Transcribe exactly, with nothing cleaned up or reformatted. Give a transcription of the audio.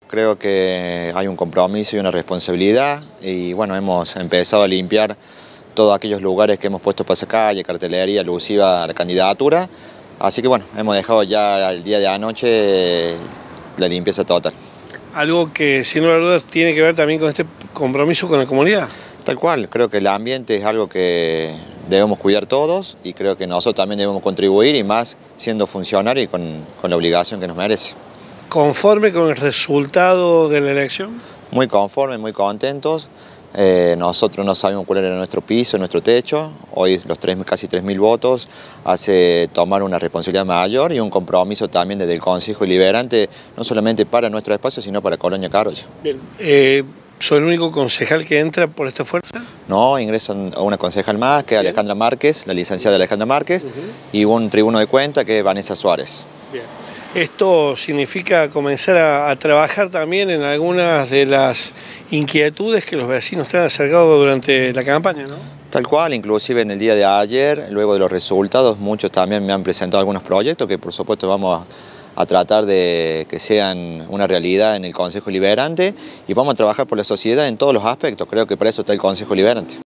Creo que hay un compromiso y una responsabilidad y bueno, hemos empezado a limpiar todos aquellos lugares que hemos puesto pasacalle, cartelería alusiva a la candidatura, así que bueno, hemos dejado ya el día de anoche la limpieza total. Algo que sin lugar a dudas tiene que ver también con este compromiso con la comunidad. Tal cual, creo que el ambiente es algo que debemos cuidar todos y creo que nosotros también debemos contribuir y más siendo funcionarios y con, con la obligación que nos merece. ¿Conforme con el resultado de la elección? Muy conformes, muy contentos. Eh, nosotros no sabemos cuál era nuestro piso, nuestro techo. Hoy los tres, casi tres mil votos hace tomar una responsabilidad mayor y un compromiso también desde el Consejo Deliberante, no solamente para nuestro espacio, sino para Colonia Carolla. Bien. Eh, ¿Soy el único concejal que entra por esta fuerza? No, ingresan a una concejal más, que es Alejandra Márquez, la licenciada Alejandra Márquez, uh-huh. y un tribuno de cuenta que es Vanessa Suárez. Bien. ¿Esto significa comenzar a, a trabajar también en algunas de las inquietudes que los vecinos te han acercado durante la campaña, ¿no? Tal cual, inclusive en el día de ayer, luego de los resultados, muchos también me han presentado algunos proyectos que por supuesto vamos a, a tratar de que sean una realidad en el Consejo Deliberante y vamos a trabajar por la sociedad en todos los aspectos, creo que para eso está el Consejo Deliberante.